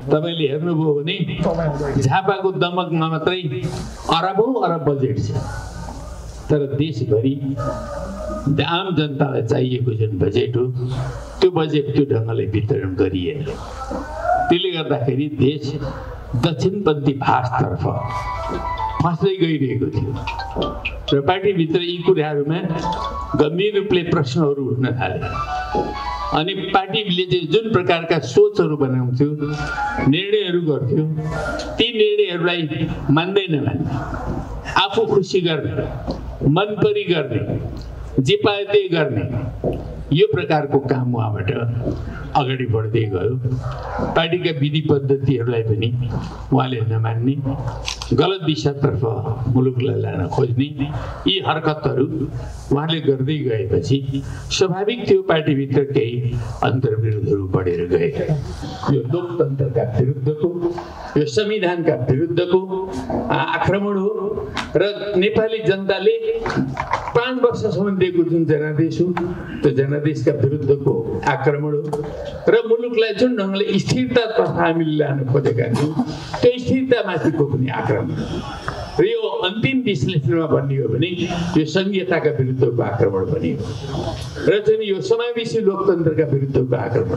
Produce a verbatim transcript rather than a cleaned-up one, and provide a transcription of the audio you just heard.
तपाईले हेर्नुभयो भने झापाको दमकमा मात्रै अरबौं अरब बजेट छ, तर देशभरि आम जनतालाई चाहिएको जुन बजेट हो त्यो बजेट त्यो ढङ्गले वितरण गरिएन। त्यसले गर्दाखेरि देश दक्षिणपन्थी भाषतर्फ फस्दै गइरहेको थियो र पार्टीभित्र यी कुराहरूमा गम्भीर रूपले प्रश्नहरू उठ्न थाले। अनि पार्टीले चाहिँ जुन प्रकारका सोचहरू बनाउँथ्यो, निर्णयहरू गर्थ्यो, ती निर्णयहरूलाई मान्दै नमान्ने, आफू खुसी गर्ने, मनपरी गर्ने, जे पाए त्यही गर्ने, यो प्रकारको काम उहाँबाट अगाडि बढ्दै गयो। पार्टीका विधि पद्धतिहरूलाई पनि उहाँले नमान्ने, गलत दिशातर्फ मुलुकलाई लान खोज्ने यी हरकतहरू उहाँले गर्दै गएपछि स्वाभाविक थियो पार्टीभित्र केही अन्तर्विरोधहरू बढेर गए। यो लोकतन्त्रका विरुद्धको, यो संविधानका विरुद्धको आक्रमण हो र नेपाली जनताले पाँच वर्षसम्म दिएको जुन जनादेश हो त्यो जनादेशका विरुद्धको आक्रमण हो र मुलुकलाई जुन ढङ्गले स्थिरतातर्फ हामीले लान खोजेका थियौँ त्यो स्थिरतामाथिको पनि आक्रमण र यो अन्तिम विश्लेषणमा भन्ने हो भने यो संघीयताका विरुद्धको आक्रमण पनि हो र चाहिँ यो समावेशी लोकतन्त्रका विरुद्धको आक्रमण।